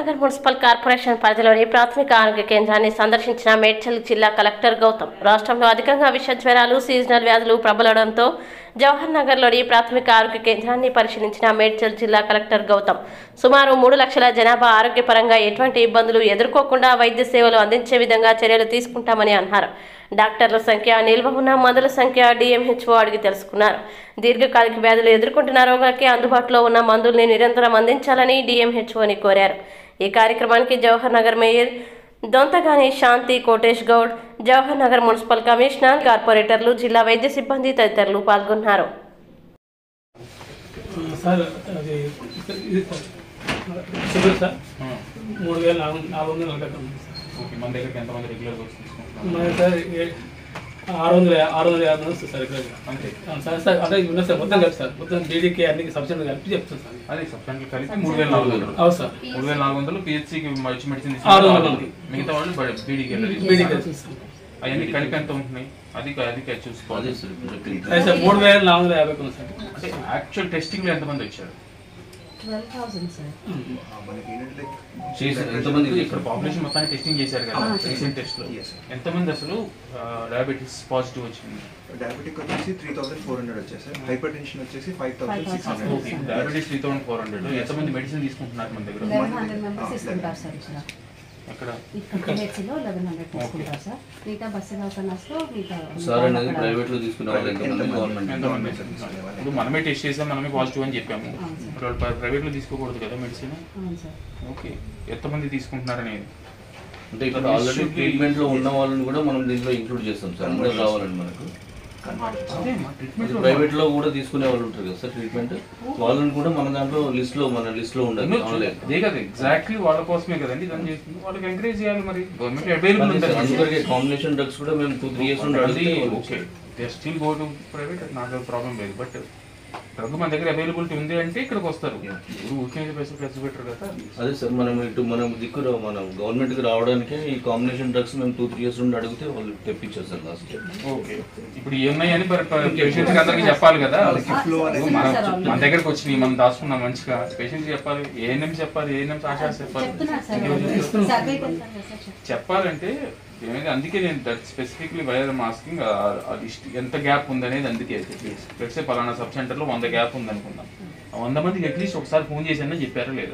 Jawaharnagar municipal corporation పరిధిలోని ప్రాథమిక ఆరోగ్య కేంద్రాన్ని సందర్శించిన మేడ్చల్ జిల్లా కలెక్టర్ గౌతమ్. రాష్ట్రంలో అధికంగా విష జ్వరాలు, సీజనల్ వ్యాధులు ప్రబలడంతో జవహర్నగర్లోని ప్రాథమిక ఆరోగ్య కేంద్రాన్ని పరిశీలించిన మేడ్చల్ జిల్లా కలెక్టర్ గౌతమ్ సుమారు 3 లక్షల జనాభా ఆరోగ్యపరంగా ఎటువంటి ఇబ్బందులు ఎదుర్కోకుండా వైద్య సేవలు అందించే విధంగా చర్యలు తీసుకుంటామని అన్నారు. డాక్టర్ల సంఖ్య, నిల్వ ఉన్న మందుల సంఖ్య డిఎంహెచ్ఓ అడిగి తెలుసుకున్నారు. దీర్ఘకాలిక వ్యాధులు ఎదుర్కొంటున్న రోగులకి అందుబాటులో ఉన్న మందుల్ని నిరంతరం అందించాలని డిఎంహెచ్ఓని కోరారు. ఈ కార్యక్రమానికి Jawaharnagar mayor Dontagani Shanti Kotesh Goud, Jawaharnagar municipal commissioner, కార్పొరేటర్లు, జిల్లా వైద్య సిబ్బంది తదితరులు పాల్గొన్నారు. అదే ఉన్న సార్ మొత్తం కలిపి సార్ మొత్తం డీడీకి అన్ని సబ్సిడీ కలిపి చెప్తాను సార్. అదే సబ్సిడీ కలిపి 3400. అవును సార్, 3400 పిహెచ్సికి మెడిసిన్ 600, మిగతా వాళ్ళు బీడీకి అవన్నీ కలిపి ఎంత ఉంటున్నాయి అది చూసుకోవాలి. 3450 సార్. అంటే యాక్చువల్ టెస్టింగ్ లో ఎంతమంది వచ్చారు? 12,000 సార్. ఇక్కడ పాపులేషన్ మొత్తాన్ని టెస్టింగ్ చేశారు కదా రీసెంట్ టెస్ట్ లో, ఎంతమంది అసలు డయాబెటిస్ పాజిటివ్ వచ్చింది? డయాబెటిక్ వచ్చేసి 3400 వచ్చేసి సార్. హైపర్ టెన్షన్ వచ్చేసి 5600. డయాబెటిస్ 3400. ఎంతమంది మెడిసిన్ తీసుకుంటున్నారు మన దగ్గర? 1100 మెంబర్స్ తీసుకుంటారు సార్. ఇక్కడ ఎక్కడ పిహెచ్సిలో 1100 తీసుకుంటారు సార్. మిగతా బస్సు దవాఖానాస్లో సార్ అనేది ప్రైవేట్ లో తీసుకునే వాళ్ళు ఎంతమంది? ఇప్పుడు మనమే టెస్ట్ చేసాం, మనమే పాజిటివ్ అని చెప్పాము. ప్రైవేట్ లో తీసుకోకూడదు కదా మెడిసిన్? ఓకే, ఎంతమంది తీసుకుంటున్నారు అనేది అంటే ఇక్కడ ఆల్రెడీ ట్రీట్మెంట్ లో ఉన్న వాళ్ళని కూడా మనం దీంట్లో ఇంక్లూడ్ చేస్తాం సార్. అందరూ రావాలండి మనకు. ప్రైవేట్ లో కూడా తీసుకునే వాళ్ళు ఉంటారు కదా సార్ ట్రీట్మెంట్, వాళ్ళని కూడా మన దాంట్లో లిస్ట్ లో ఉండాలి. అదే కదా ఎగ్జాక్ట్లీ వాళ్ళ కోసమే కదండి దాన్ని చేస్తుంది. వాళ్ళకి ఎంకరేజ్ చేయాలి. మరి గవర్నమెంట్ అవైలబుల్ ఉంటుంది. అందుకే కాంబినేషన్ డ్రగ్స్ కూడా మేము 2-3 years నుండి okay they still go to private, నాకు ప్రాబ్లం లేదు. బట్ డ్రగ్ మన దగ్గర అవైలబిలిటీ ఉంది అంటే ఇక్కడికి వస్తారు. ఊరికే పైసలు పెట్టరు కదా. అదే సార్, మనం గవర్నమెంట్ కి రావడానికి ఈ కాంబినేషన్ డ్రగ్స్ మేము 2-3 years నుండి అడిగితే వాళ్ళు తెప్పించారు సార్ లాస్ట్ ఇయర్. ఓకే, ఇప్పుడు ఏమున్నాయి అని పేషెంట్స్ అందరికీ చెప్పాలి కదా. మన దగ్గరకు వచ్చి మనం దాచుకున్నాం మంచిగా, పేషెంట్స్ చెప్పాలి, ఏఎన్ఎం చెప్పాలి, ఏఎన్ఎం ఆశా చెప్పాలి. చెప్పాలంటే అందుకే నేను స్పెసిఫిక్లీ వైర్ మాస్కింగ్ ఎంత గ్యాప్ ఉందనేది అందుకే అయితే పలానా సబ్ సెంటర్లో 100 గ్యాప్ ఉంది అనుకుందాం. 100 మందికి అట్లీస్ట్ ఒకసారి ఫోన్ చేశానని చెప్పారా లేదా?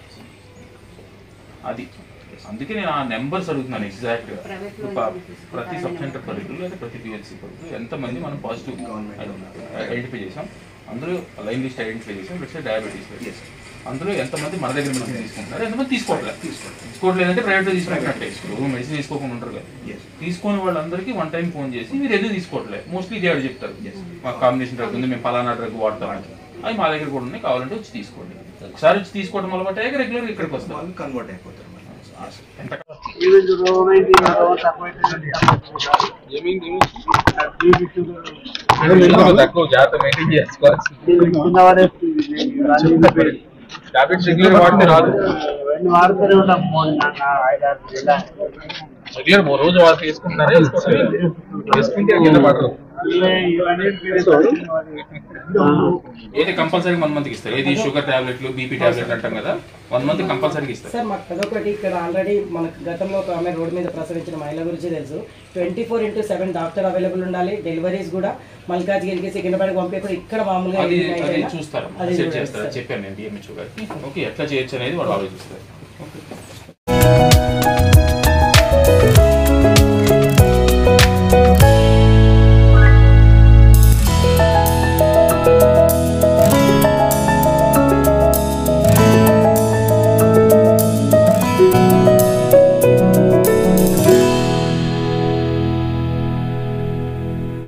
అది అందుకే నేను ఆ నెంబర్స్ అడుగుతున్నాను ఎగ్జాక్ట్గా. ప్రతి సబ్ సెంటర్ పరిధిలో లేదా ప్రతి పిహెచ్సి పరిధిలో ఎంతమంది మనం పాజిటివ్ ఐడెంటిఫై చేసాం, అందులో లైన్ లిస్ట్ ఐడెంటిఫై చేసాం. డయాబెటీస్ అందులో ఎంతమంది మన దగ్గర మెడిసిన్ తీసుకుంటున్నారు, ఎంతమంది తీసుకోవట్లేదంటే ప్రైవేట్లో తీసుకుంటున్నట్టే. మెడిసిన్ తీసుకోకుండా ఉంటారు కదా. తీసుకునే వాళ్ళందరికీ 1 time ఫోన్ చేసి మీరు ఎందుకు తీసుకోవట్లేదు మోస్ట్లీ ఇదే చెప్తారు. మాకు కాంబినేషన్ డ్రగ్ ఉంది, మేము పలానా డ్రగ్ వాడతామని. అవి మా దగ్గర కూడా ఉన్నాయి, కావాలంటే వచ్చి తీసుకోండి. ఒకసారి వచ్చి తీసుకోవడం అలవాటు అయ్యాక రెగ్యులర్గా ఇక్కడికి వస్తారు, కన్వర్ట్ అయిపోతారు. టాబ్లెట్స్ రెగ్యులర్ వాడితే రాదు. రెగ్యులర్ రోజు వాడితే వేసుకుంటున్నారా? వేసుకుంటే కింద పడరు. ఏది కంపల్సరీ 1 month ఇస్తారు. ఏది షుగర్ టాబ్లెట్లు, బీపీ టాబ్లెట్ అంటాం కదా, 1 month కంపల్సరీగా ఇస్తారు. సార్ మాకు అదొకటి, ఇక్కడ ఆల్రెడీ మనకు గతంలో ఒక ఆమె రోడ్డు మీద ప్రసవించిన మహిళ గురించి తెలుసు. 24/7 డాక్టర్ అవైలబుల్ ఉండాలి. డెలివరీస్ కూడా మల్కాజ్గిరికి, సికింద్రాబాద్కి పంపే ఇక్కడ మామూలుగా చూస్తారు, సెట్ చేస్తారు. చెప్పాను నేను డిఎంహెచ్ఓ గారికి. ఓకే, ఎట్లా చేయొచ్చు అనేది వాళ్ళు ఆలోచిస్తారు. ఓకే.